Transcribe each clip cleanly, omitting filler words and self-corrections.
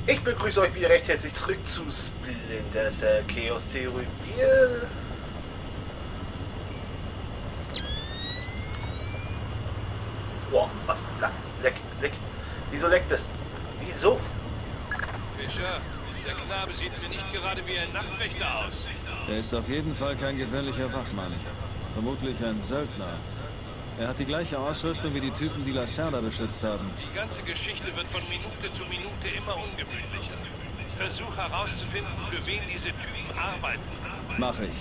Ich begrüße euch wieder recht herzlich zurück zu Splinter Cell Chaos Theory. Wir... Boah, was? Leck. Wieso leckt es? Wieso? Fischer, der Knabe sieht mir nicht gerade wie ein Nachtwächter aus. Er ist auf jeden Fall kein gewöhnlicher Wachmann. Vermutlich ein Söldner. Er hat die gleiche Ausrüstung wie die Typen, die Lacerda beschützt haben. Die ganze Geschichte wird von Minute zu Minute immer ungemütlicher. Versuch herauszufinden, für wen diese Typen arbeiten. Mach ich.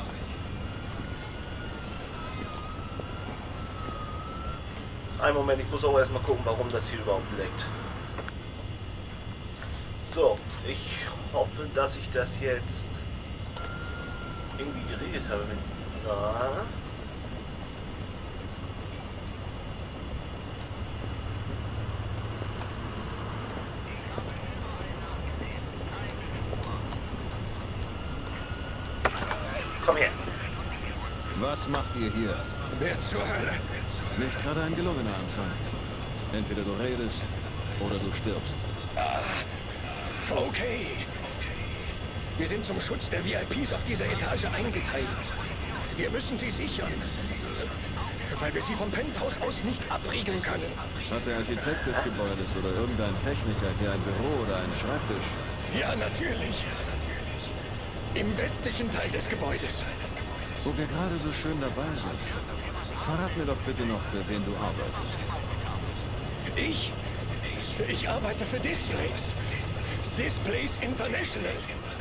Einen Moment, ich muss auch erstmal gucken, warum das hier überhaupt leckt. So, ich hoffe, dass ich das jetzt irgendwie geregelt habe. Ja. Komm her. Was macht ihr hier? Wer zur Hölle? Nicht gerade ein gelungener Anfang. Entweder du redest oder du stirbst. Okay. Wir sind zum Schutz der VIPs auf dieser Etage eingeteilt. Wir müssen sie sichern. Weil wir sie vom Penthouse aus nicht abriegeln können. Hat der Architekt des Gebäudes oder irgendein Techniker hier ein Büro oder einen Schreibtisch? Ja, natürlich. Im westlichen Teil des Gebäudes. Wo wir gerade so schön dabei sind. Verrat mir doch bitte noch, für wen du arbeitest. Ich arbeite für Displays. Displays International.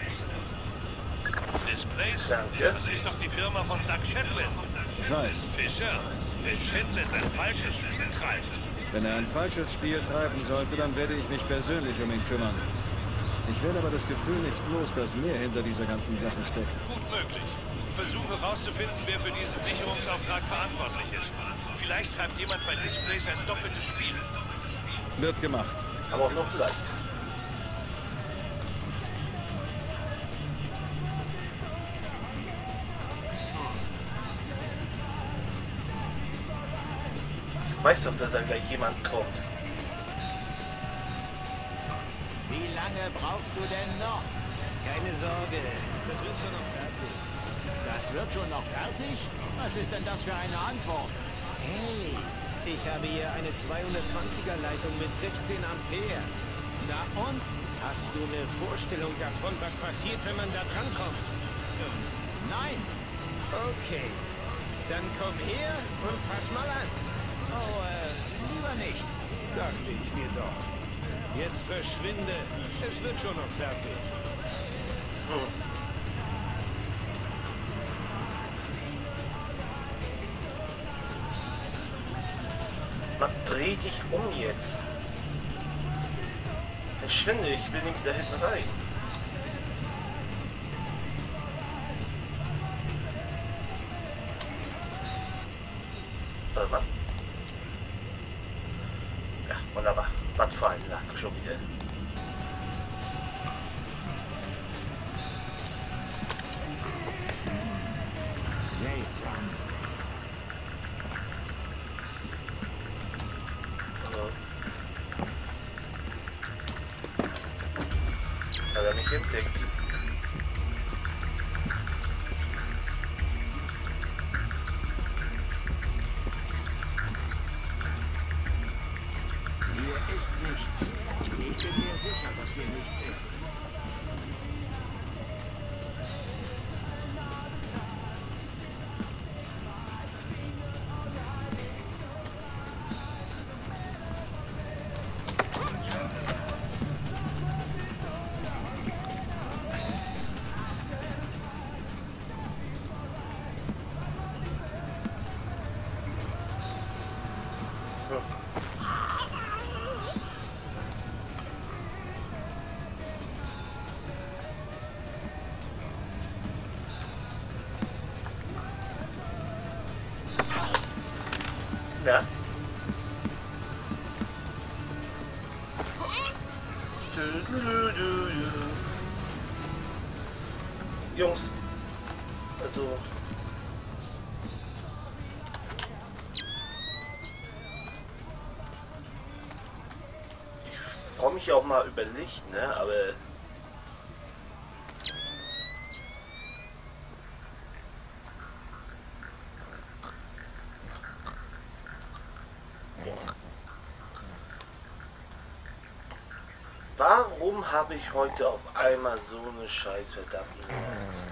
Displays? Danke. Das ist doch die Firma von Doug Shetland. Ich weiß. Fischer, wenn Shetland ein falsches Spiel treibt. Wenn er ein falsches Spiel treiben sollte, dann werde ich mich persönlich um ihn kümmern. Ich werde aber das Gefühl nicht los, dass mehr hinter dieser ganzen Sache steckt. Gut möglich. Versuche herauszufinden, wer für diesen Sicherungsauftrag verantwortlich ist. Vielleicht treibt jemand bei Displays ein doppeltes Spiel. Wird gemacht. Aber auch noch vielleicht. Ich weiß doch, dass da gleich jemand kommt. Wie lange brauchst du denn noch? Keine Sorge, das wird schon noch fertig. Das wird schon noch fertig? Was ist denn das für eine Antwort? Hey, ich habe hier eine 220er Leitung mit 16 Ampere. Na und? Hast du eine Vorstellung davon, was passiert, wenn man da drankommt? Nein. Okay, dann komm her und fass mal an. Oh, lieber nicht. Dachte ich mir doch. Jetzt verschwinde. Es wird schon noch fertig. Man, dreh dich um jetzt. Verschwinde, ich will nicht da hinten rein. Warte mal. Ja, wunderbar. Was für ein Lack schon wieder. Seltsam. Hat er nicht entdeckt. Hier ist nichts. Ich bin mir sicher, dass hier nichts ist. Ja. Jungs, also ich freue mich ich auch mal überlegt, ne? Aber warum habe ich heute auf einmal so eine scheiß verdammte Angst?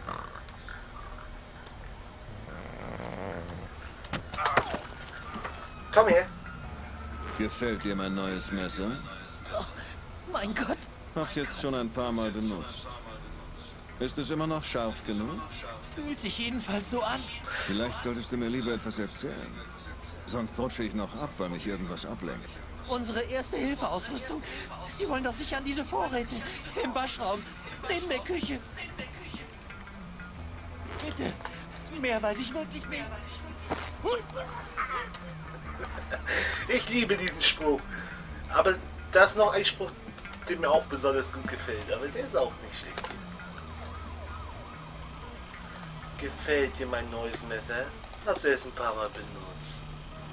Komm her. Gefällt dir mein neues Messer? Mein Gott. Hab's jetzt schon ein paar Mal benutzt. Ist es immer noch scharf genug? Fühlt sich jedenfalls so an. Vielleicht solltest du mir lieber etwas erzählen. Sonst rutsche ich noch ab, weil mich irgendwas ablenkt. Unsere Erste-Hilfe-Ausrüstung. Sie wollen doch sicher an diese Vorräte. Im Waschraum. Neben der Küche. Bitte. Mehr weiß ich wirklich nicht. Ich liebe diesen Spruch. Aber das ist noch ein Spruch, der mir auch besonders gut gefällt. Aber der ist auch nicht schlecht. Gefällt dir mein neues Messer? Hab's erst ein paar Mal benutzt.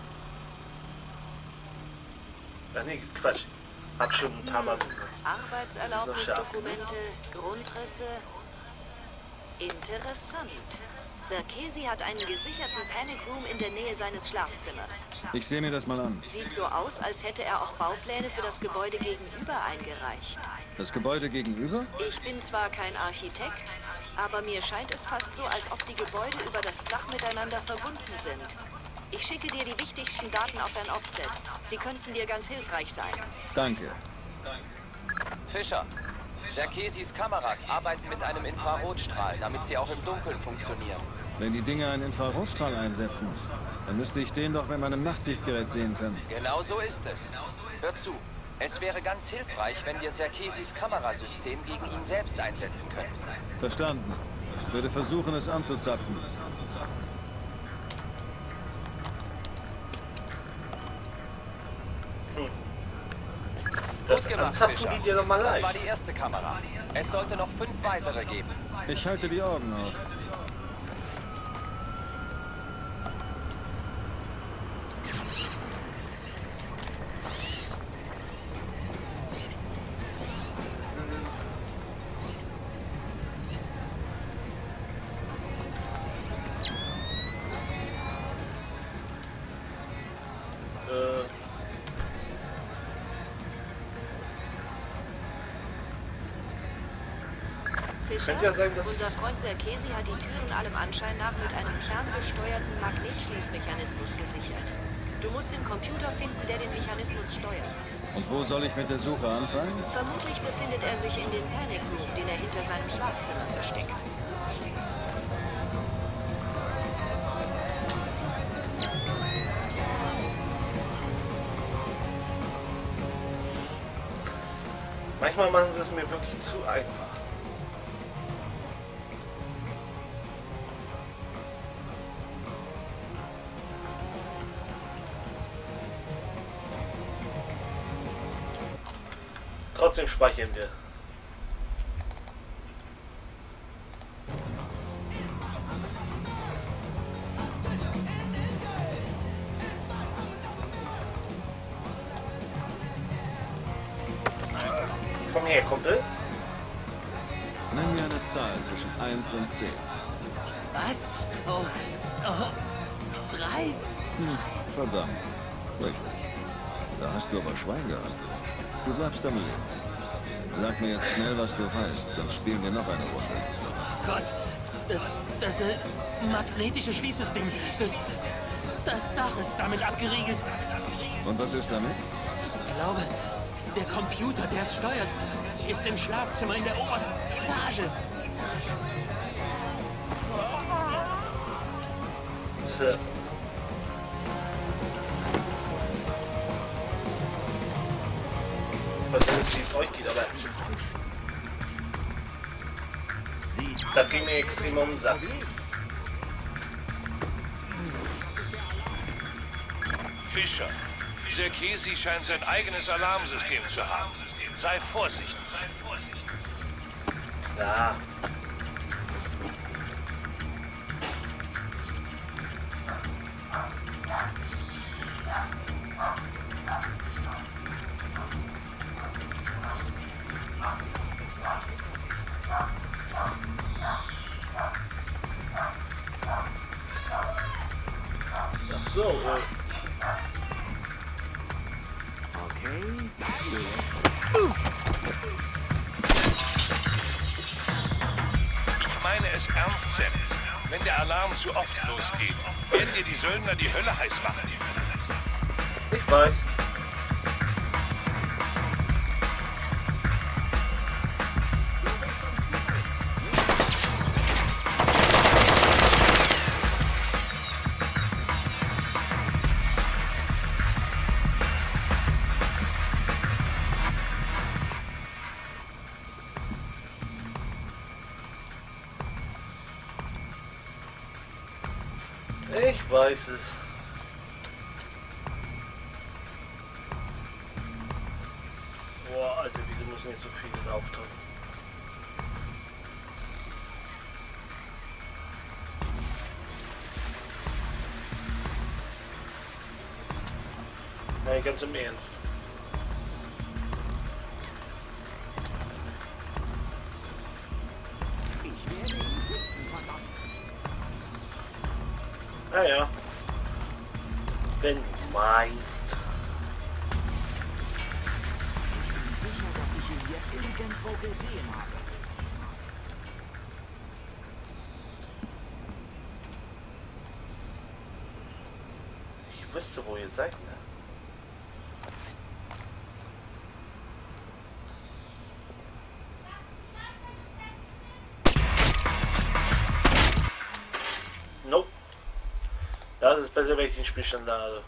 Ach nee, Quatsch. Hab schon ein paar Mal benutzt. Arbeitserlaubnisdokumente, Grundrisse. Interessant. Sarkesi hat einen gesicherten Panic Room in der Nähe seines Schlafzimmers. Ich sehe mir das mal an. Sieht so aus, als hätte er auch Baupläne für das Gebäude gegenüber eingereicht. Das Gebäude gegenüber? Ich bin zwar kein Architekt, aber mir scheint es fast so, als ob die Gebäude über das Dach miteinander verbunden sind. Ich schicke dir die wichtigsten Daten auf dein Offset. Sie könnten dir ganz hilfreich sein. Danke. Fischer, Sarkesis Kameras arbeiten mit einem Infrarotstrahl, damit sie auch im Dunkeln funktionieren. Wenn die Dinge einen Infrarotstrahl einsetzen, dann müsste ich den doch mit meinem Nachtsichtgerät sehen können. Genau so ist es. Hör zu, es wäre ganz hilfreich, wenn wir Sarkesis Kamerasystem gegen ihn selbst einsetzen könnten. Verstanden. Ich würde versuchen, es anzuzapfen. Das Gut gemacht, Anzapfen Fischer. geht dir doch mal Das leicht. war die erste Kamera. Es sollte noch 5 weitere geben. Ich halte die Augen auf. Fischer, Könnte ja sein, dass unser Freund Sarkesi hat die Türen allem Anschein nach mit einem ferngesteuerten Magnetschließmechanismus gesichert. Du musst den Computer finden, der den Mechanismus steuert. Und wo soll ich mit der Suche anfangen? Vermutlich befindet er sich in dem Panic Room, den er hinter seinem Schlafzimmer versteckt. Manchmal machen sie es mir wirklich zu einfach. Trotzdem speichern wir. Komm her, Kumpel. Nenn mir eine Zahl zwischen 1 und 10. Was? Oh. 3? Verdammt. Richtig. Da hast du aber Schwein gehabt. Du bleibst am Leben. Sag mir jetzt schnell, was du weißt, sonst spielen wir noch eine Runde. Gott. Das magnetische Schließsystem. Das Dach ist damit abgeriegelt. Und was ist damit? Ich glaube, der Computer, der es steuert, ist im Schlafzimmer in der obersten Etage. Tja. Ich weiß nicht, wie es euch geht, aber das ging mir extrem um den Sack. Fischer, Sarkesi scheint sein eigenes Alarmsystem zu haben. Sei vorsichtig. Ja. Ich meine es ernst, Sam. Wenn der Alarm zu oft losgeht, werden dir die Söldner die Hölle heiß machen. Ich weiß. Ich weiß es. Boah, Alter, wieso müssen jetzt so viele auftauchen? Nein, ganz im Ernst. Naja, wenn du meinst. Ich bin sicher, dass ich ihn hier irgendwo gesehen habe. Ich wüsste, wo ihr seid, ne? Nope. Das ist besser, wenn ich den Spielstand lade.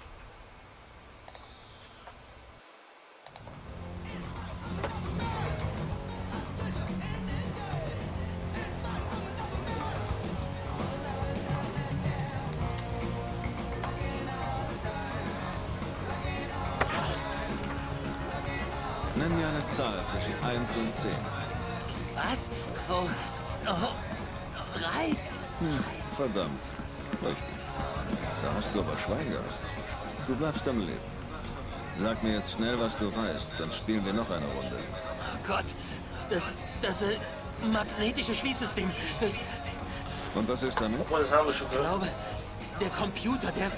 Nenn mir eine Zahl zwischen 1 und 10. Was? Oh, 3? Verdammt. Richtig. Da hast du aber Schwein gehabt. Du bleibst am Leben. Sag mir jetzt schnell, was du weißt, dann spielen wir noch eine Runde. Oh Gott, das magnetische Schließsystem, das, Und was ist damit? Obwohl, das haben wir schon ich gehört. glaube, der Computer, der...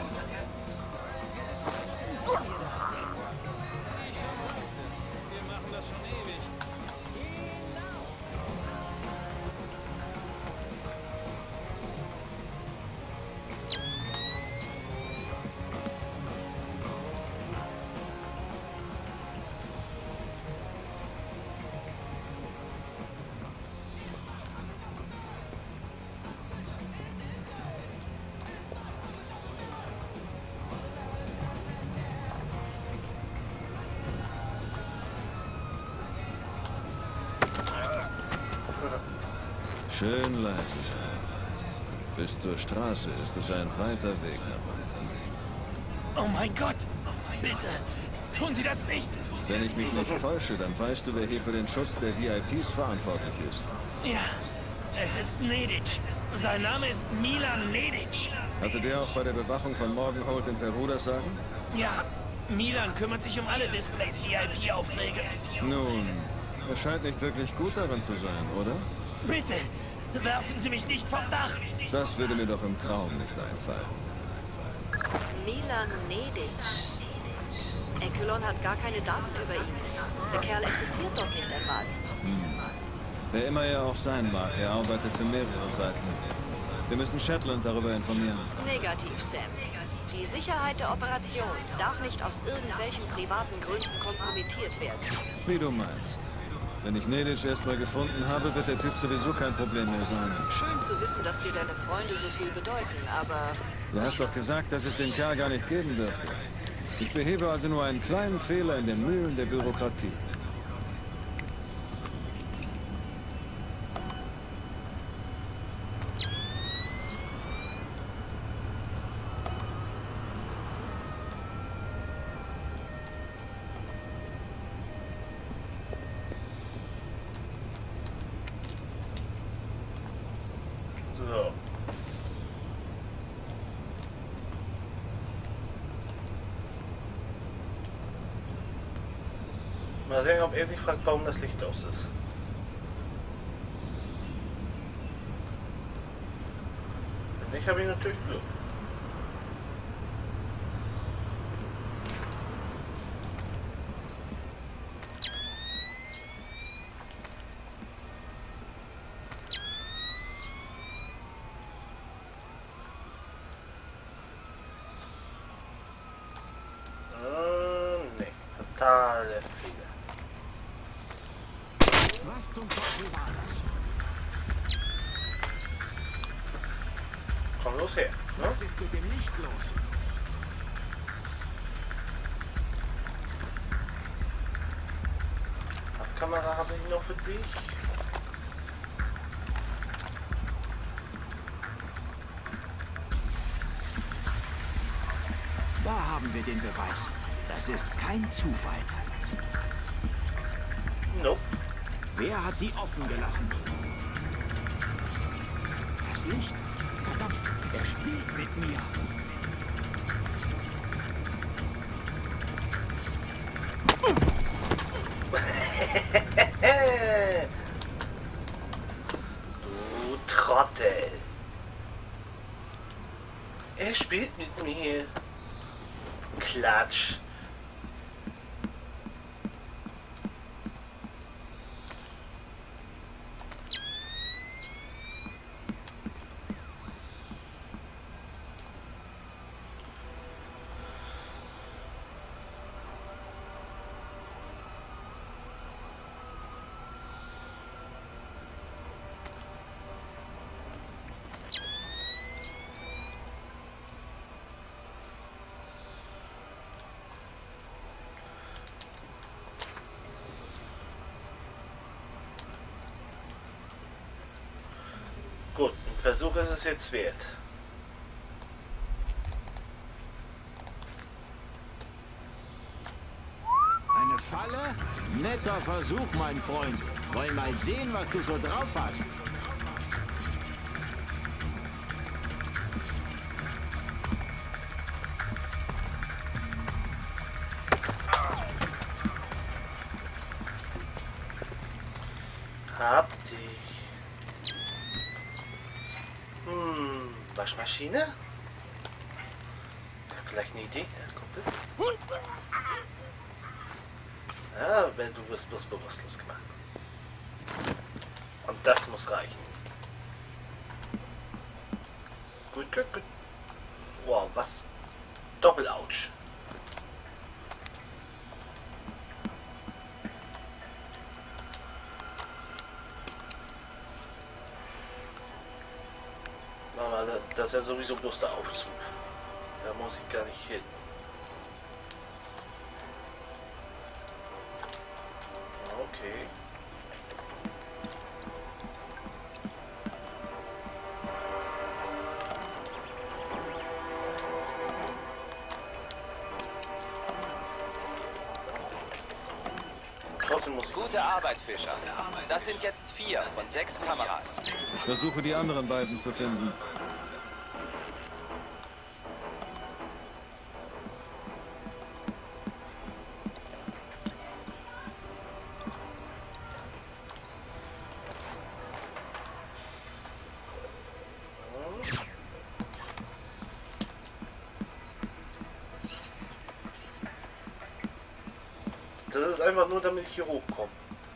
Schön leise sein. Bis zur Straße ist es ein weiter Weg nach unten. Oh mein Gott! Bitte, tun Sie das nicht! Wenn ich mich nicht täusche, dann weißt du, wer hier für den Schutz der VIPs verantwortlich ist. Ja, es ist Nedic. Sein Name ist Milan Nedic. Hatte der auch bei der Bewachung von Morgenholt in Peru das Sagen? Ja, Milan kümmert sich um alle Displays VIP-Aufträge. Nun, er scheint nicht wirklich gut darin zu sein, oder? Bitte, werfen Sie mich nicht vom Dach! Das würde mir doch im Traum nicht einfallen. Milan Nedic. Ekelon hat gar keine Daten über ihn. Der Kerl existiert dort nicht einmal. Wer immer er auch sein mag, er arbeitet für mehrere Seiten. Wir müssen Shetland darüber informieren. Negativ, Sam. Die Sicherheit der Operation darf nicht aus irgendwelchen privaten Gründen kompromittiert werden. Wie du meinst. Wenn ich Nedic erstmal gefunden habe, wird der Typ sowieso kein Problem mehr sein. Schön zu wissen, dass dir deine Freunde so viel bedeuten, aber... Du hast doch gesagt, dass es den Kerl gar nicht geben dürfte. Ich behebe also nur einen kleinen Fehler in den Mühlen der Bürokratie. So. Mal sehen, ob er sich fragt, warum das Licht aus ist. Wenn nicht, habe ich natürlich Glück. Fatale Fehler. Was zum Teufel war das? Komm los her. Ne? Was ist mit dem Licht los? Kamera habe ich noch für dich. Da haben wir den Beweis. Das ist kein Zufall. Nope. Wer hat die offen gelassen? Das Licht? Verdammt, er spielt mit mir. Du Trottel. Er spielt mit mir. Klatsch. Gut, ein Versuch ist es jetzt wert. Eine Falle? Netter Versuch, mein Freund. Wollen mal sehen, was du so drauf hast. Hab dich. Waschmaschine? Ja, vielleicht eine Idee, ja, Kumpel? Ja, wenn du wirst bloß bewusstlos gemacht. Und das muss reichen. Gut, gut, gut. Wow, was? Doppel-Ouch. Das ist ja sowieso bloß der Aufzug. Da muss ich gar nicht hin. Okay. Trotzdem muss ich... Gute Arbeit, Fischer. Das sind jetzt 4 von 6 Kameras. Ich versuche, die anderen beiden zu finden. Das ist einfach nur, damit ich hier hochkomme.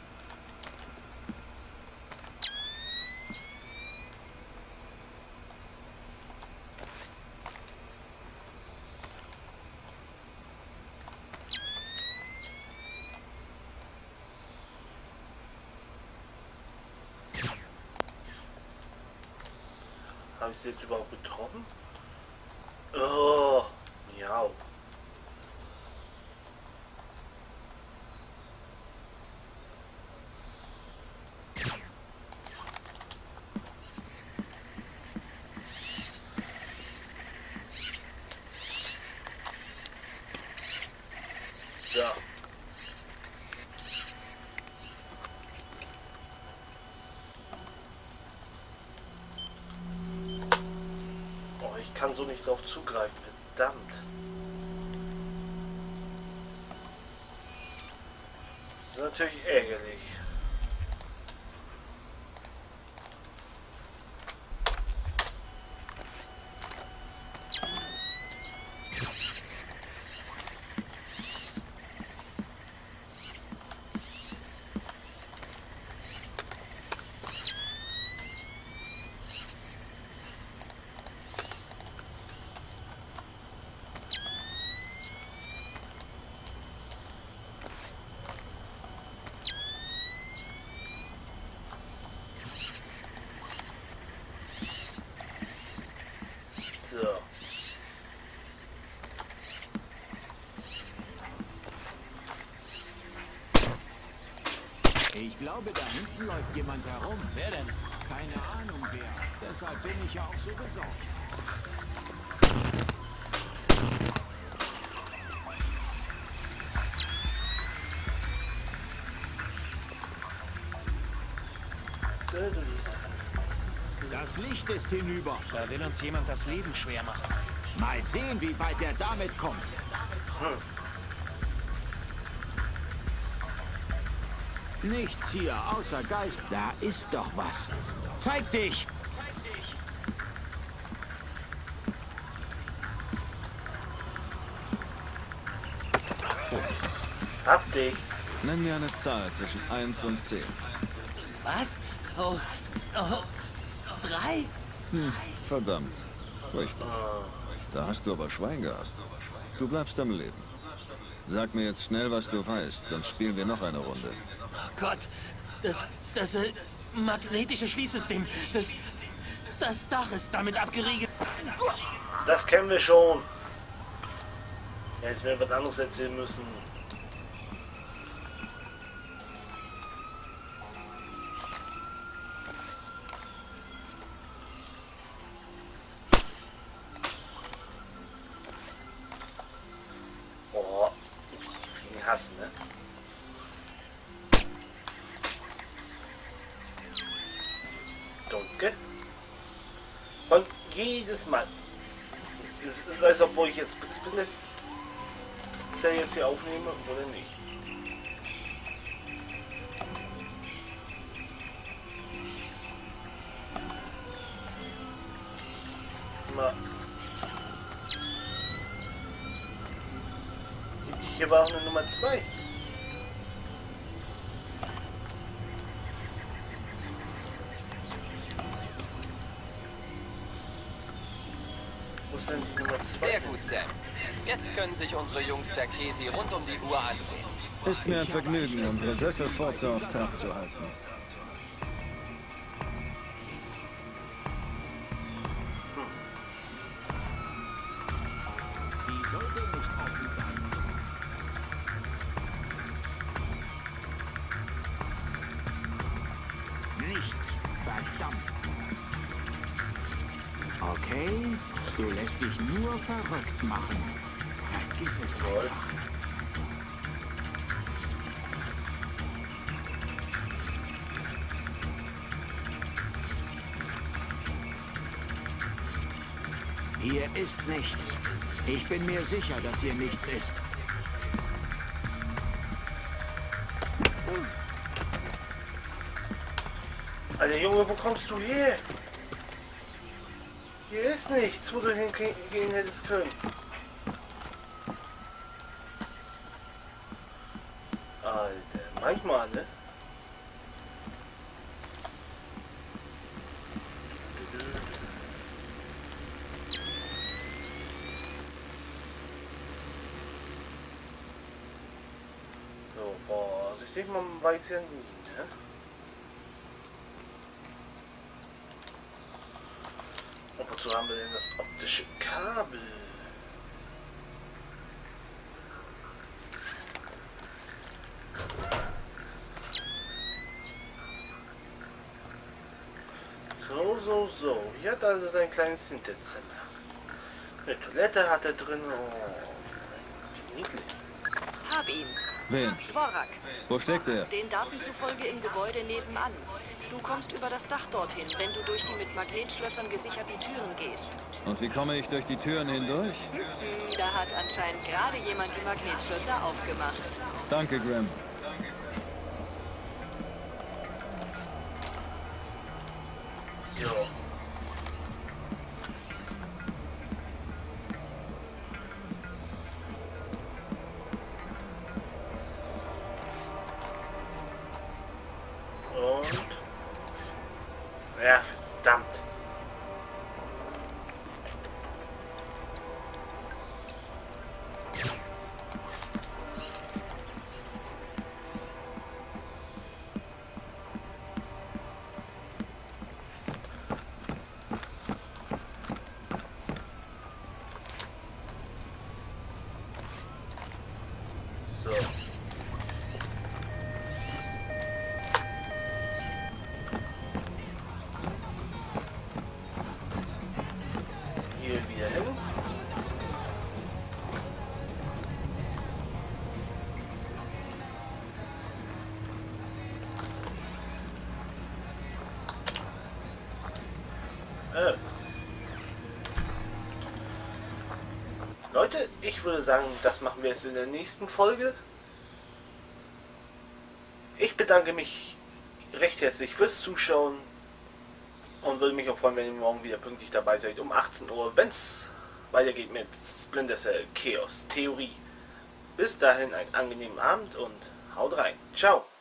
Habe ich sie jetzt überhaupt getroffen? Oh, miau. So. Oh, ich kann so nicht drauf zugreifen, verdammt. Das ist natürlich ärgerlich. Ich glaube, da hinten läuft jemand herum. Wer denn? Keine Ahnung wer. Deshalb bin ich ja auch so besorgt. Das Licht ist hinüber. Da will uns jemand das Leben schwer machen. Mal sehen, wie weit er damit kommt. Nichts hier außer Geist. Da ist doch was. Zeig dich! Hab dich. Nenn mir eine Zahl zwischen 1 und 10. Was? Oh, 3? Verdammt. Richtig. Da hast du aber Schwein gehabt. Du bleibst am Leben. Sag mir jetzt schnell, was du weißt, sonst spielen wir noch eine Runde. Oh Gott, das magnetische Schließsystem, das Dach ist damit abgeriegelt. Das kennen wir schon. Ja, jetzt werden wir was anderes erzählen müssen. Oh, ich ihn hassen, ne? Danke. Und jedes Mal. Es ist, als obwohl ich jetzt bin, ist ja jetzt hier aufnehme oder nicht. Na. Hier war auch eine Nummer 2. Wo ist denn die Nummer 2? Sehr gut, Sam. Jetzt können sich unsere Jungs Sarkesi rund um die Uhr ansehen. Ist mir ein Vergnügen, unsere Sesselforze auf Trab zu halten. Die sollte nicht offen sein. Nichts. Verdammt. Okay, du lässt dich nur verrückt machen. Vergiss es einfach. Hier ist nichts. Ich bin mir sicher, dass hier nichts ist. Alter Junge, wo kommst du her? Hier ist nichts, wo du hingehen hättest können. Alter, manchmal, ne? So, vorsichtig, man weiß ja nie, ne? Und wozu haben wir denn das optische Kabel? So. Hier hat also sein kleines Hinterzimmer. Eine Toilette hat er drin. Oh, wie niedlich. Hab ihn. Wen? Dvorak. Wo steckt er? Den Daten zufolge im Gebäude nebenan. Du kommst über das Dach dorthin, wenn du durch die mit Magnetschlössern gesicherten Türen gehst. Und wie komme ich durch die Türen hindurch? Da hat anscheinend gerade jemand die Magnetschlösser aufgemacht. Danke, Graham. So. Und? Ja, verdammt. So. Leute, ich würde sagen, das machen wir jetzt in der nächsten Folge. Ich bedanke mich recht herzlich fürs Zuschauen und würde mich auch freuen, wenn ihr morgen wieder pünktlich dabei seid um 18 Uhr, wenn es weitergeht mit Splinter Cell Chaos Theorie. Bis dahin einen angenehmen Abend und haut rein. Ciao.